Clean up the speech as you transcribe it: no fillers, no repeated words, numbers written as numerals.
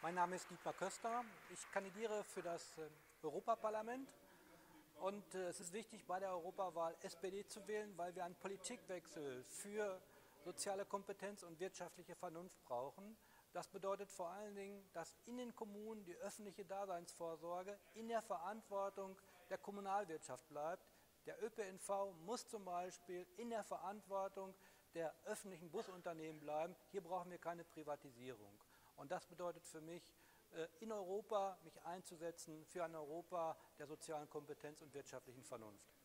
Mein Name ist Dietmar Köster. Ich kandidiere für das Europaparlament und es ist wichtig, bei der Europawahl SPD zu wählen, weil wir einen Politikwechsel für soziale Kompetenz und wirtschaftliche Vernunft brauchen. Das bedeutet vor allen Dingen, dass in den Kommunen die öffentliche Daseinsvorsorge in der Verantwortung der Kommunalwirtschaft bleibt. Der ÖPNV muss zum Beispiel in der Verantwortung der öffentlichen Busunternehmen bleiben. Hier brauchen wir keine Privatisierung. Und das bedeutet für mich, in Europa mich einzusetzen für ein Europa der sozialen Kompetenz und wirtschaftlichen Vernunft.